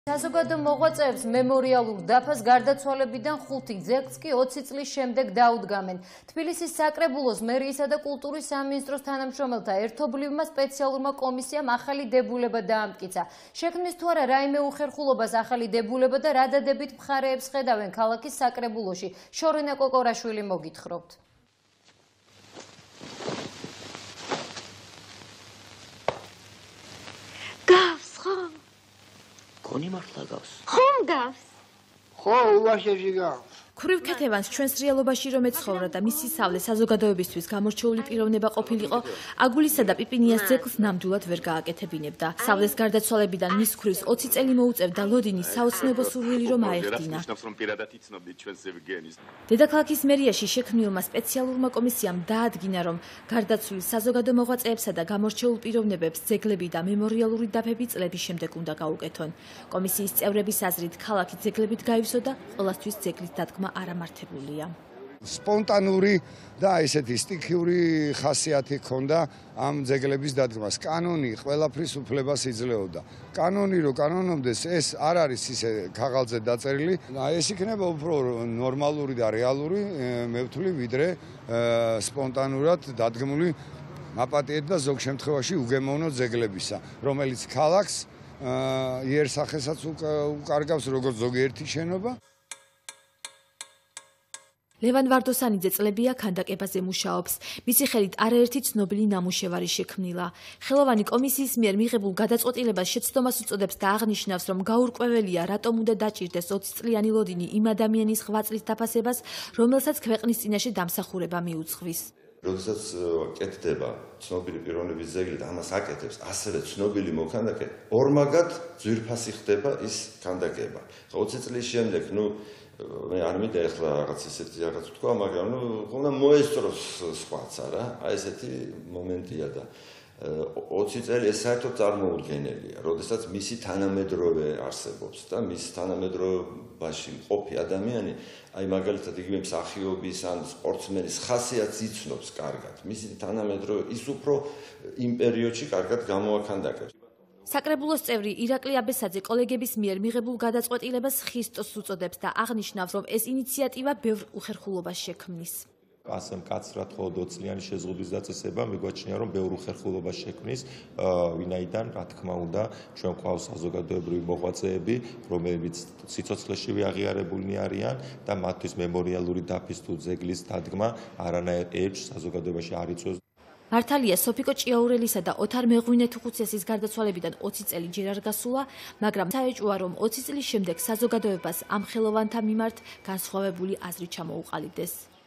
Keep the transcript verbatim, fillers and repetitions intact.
საზოგადო მოღვაწეებს მემორიალურ დაფას გარდაცვალებიდან ხუთი ძეგლს კი ოცი წლის შემდეგ დაუდგამენ. თბილისის საკრებულოს მერიისა და კულტურის სამინისტროს თანამშრომელთა ერთობლივმა სპეციალურმა კომისიამ ახალი დებულება დაამტკიცა. შექმნის თუ არა რაიმე უხერხულობას ახალი დებულება და რა დადებით მხარეებს ხედავენ ქალაქის საკრებულოში. შორენა კოკორაშვილი მოგითხრობთ. Koni martla gavs. Ხომ გავს? ხო, ულაშეში გავს. ქურივ ქეთევანს ჩვენს რეალობაში რომ ეცხოვრა და მისი სავლე საზოგადოებისთვის გამორჩეული პიროვნება ყოფილიყო, აგულისა და პიპინიას ძეგლს ნამდვილად ვერ გააკეთებინებდა. სავლეს გარდაცვალებიდან მის ქურივს ოცი წელი მოუწევდა ლოდინის საოცნებო სურვილი რომ აეხდინა. დედაქალაქის მერიაში შექმნილმა სპეციალურმა კომისიამ დაადგინა, რომ გარდაცვლილ საზოგადო მოღვაწეებსა და გამორჩეულ პიროვნებებს ძეგლები და მემორიალური დაფები წლების შემდეგ უნდა გაუკეთონ. კომისიის წევრების აზრით, ქალაქი ძეგლებით გაივსო და ყველასთვის ძეგლის დადგმა არამართებულია. სპონტანური და ესეთი სტიქიური ხასიათი ჰქონდა ამ ძეგლების დადგმას. კანონი ყველაფრის უფლებას იძლეოდა. კანონი რო კანონობდეს, ეს არ არის ისე ქაღალდზე დაწერილი. ეს იქნება უფრო ნორმალური და რეალური, მე ვთვლი, ვიდრე სპონტანურად დადგმული მაპატიეთ და ზოგ შემთხვევაში უგემოვნო ძეგლებისა, რომელიც ქალაქს იერსახესაც უკარგავს როგორც ზოგიერთი შენობა. ლევან ვარდოსანიძე წლებია ქანდაკებაზე მუშაობს. მისი ხელით არაერთი ცნობილი ნამუშევარი შექმნილა. ხელოვანი კომისიის მიერ მიღებულ გადაწყვეტილებას შეცდომას უწოდებს და აღნიშნავს, რომ გაურკვეველია, რატომ უნდა დაჭირდეს ოცი წლიანი ლოდინი იმ ადამიანის ღვაწლის დაფასებას, რომელსაც ქვეყნის წინაშე დამსახურება მიუძღვის. როდესაც კეთდება ცნობილი პიროვნების ძეგლი და ამას აკეთებს ასევე ცნობილი მოქანდაკე, ორმაგად ძვირფასი ხდება ის ქანდაკება. ოცი წლის შემდეგ, ნუ მე არ მინდა ახლა რაღაც ისეთი რაღაც თქვა, მაგრამ ნუ უნდა მოესწროს სხვაც არა, აი ესეთი მომენტია და ოცი წელი ეს საერთოდ წარმოუდგენელია, როდესაც მისი თანამედროვე არსებობს და მის თანამედროვეობაში მყოფი ადამიანი, აი მაგალითად იგივე მსახიობის ან სპორტსმენის ხასიათს იცნობს კარგად. მისი თანამედროვე ის უფრო იმ პერიოდში კარგად გამოაქანდაკებს. საკრებულოს წევრი ირაკლი აბესაძე კოლეგების მიერ მიღებულ გადაწყვეტილებას ხისტოს უწოდებს და აღნიშნავს, რომ ეს ინიციატივა ბევრ უხერხულობას შექმნის. ასე მკაცრად მხოლოდ ოცი წლიანი შეზღუდვის დაწესება მიგვაჩნია, რომ ბევრ უხერხულობას შექმნის, ვინაიდან, რა თქმა უნდა, ჩვენ გვყავს საზოგადოებრივი მოღვაწეები, რომლებიც სიცოცხლეშივე აღიარებულნი არიან და მათთვის მემორიალური დაფის თუ ძეგლის დადგმა არანაირ ელჩს საზოგადოებაში არ იწვევს. მართალია, სოფიკო ჭიაურელისა და ოთარ მეღვინეთუხუცესის გარდაცვალებიდან ოცი წელი ჯერ არ გასულა, მაგრამ საეჭვოა, რომ ოცი წლის შემდეგ საზოგადოებას ამ ხელოვანთა მიმართ განსხვავებული აზრი ჩამოუყალიბდეს.